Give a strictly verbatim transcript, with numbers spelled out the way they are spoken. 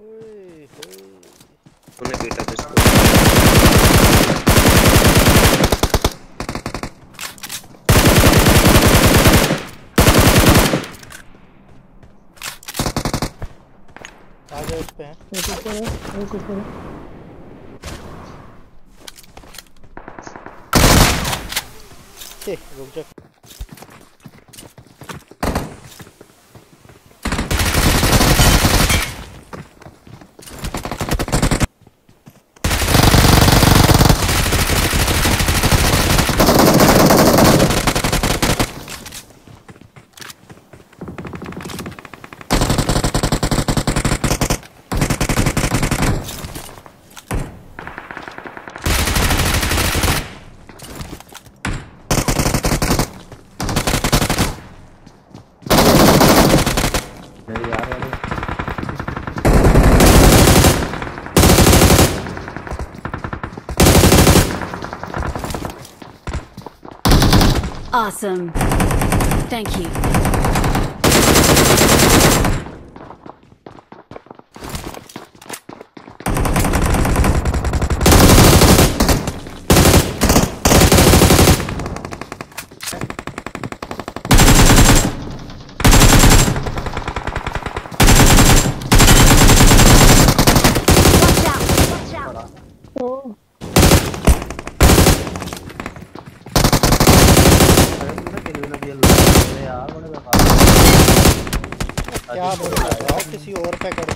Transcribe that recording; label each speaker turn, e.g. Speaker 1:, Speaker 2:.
Speaker 1: ओए होए
Speaker 2: तूने पीटा जिसको
Speaker 1: आ जाओ इस पे हैं
Speaker 3: एक ऊपर है एक ऊपर है
Speaker 1: छे रुक जा
Speaker 4: मेरी यार वाली
Speaker 5: Awesome. Thank you. Watch out! Watch out!
Speaker 3: ओ
Speaker 4: अरे तूने किल भी ना दिया लूट यार बड़े बेकार
Speaker 1: क्या बोल रहा है किसी और पे कर